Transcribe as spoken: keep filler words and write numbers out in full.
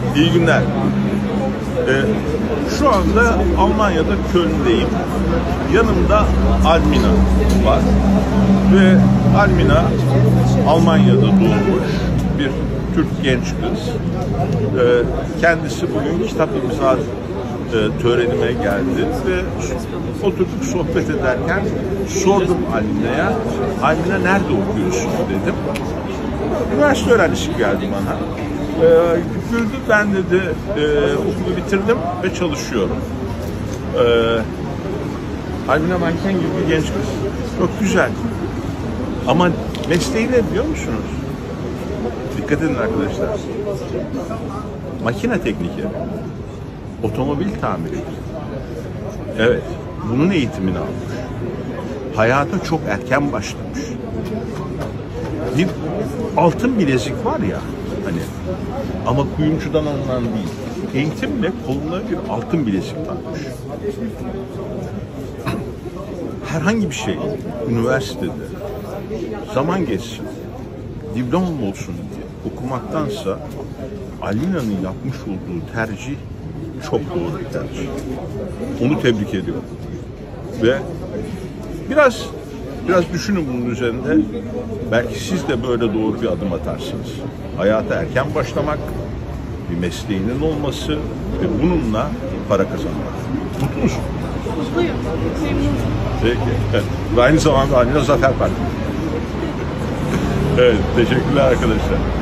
İyi günler. Ee, şu anda Almanya'da Köln'deyim. Yanımda Almina var. Ve Almina Almanya'da doğmuş bir Türk genç kız. Ee, kendisi bugün kitap imza e, törenime geldi ve oturduk sohbet ederken sordum Almina'ya, Almina nerede okuyorsun dedim. Üniversite öğrencisi geldi bana. Ee, güldü, ben dedi e, okulu bitirdim ve çalışıyorum. Ee, Almina manken gibi bir genç kız. Çok güzel. Ama mesleği ne biliyor musunuz? Dikkat edin arkadaşlar. Makine teknikeri. Otomobil tamiri. Evet. Bunun eğitimini almış. Hayata çok erken başlamış. Bir altın bilezik var ya hani, ama kuyumcudan alınan değil. Eğitimle koluna bir altın bilezik takmış. Herhangi bir şey üniversitede zaman geçsin, diplomam olsun diye okumaktansa Almina'nın yapmış olduğu tercih çok doğru bir tercih. Onu tebrik ediyorum. Ve biraz biraz düşünün bunun üzerinde. Belki siz de böyle doğru bir adım atarsınız. Hayata erken başlamak, bir mesleğinin olması ve bununla para kazanmak. Mutlu musun? Mutluyum. Memnunum. Peki. Evet. Ve aynı zamanda Almina Zafer Partisi. Evet, teşekkürler arkadaşlar.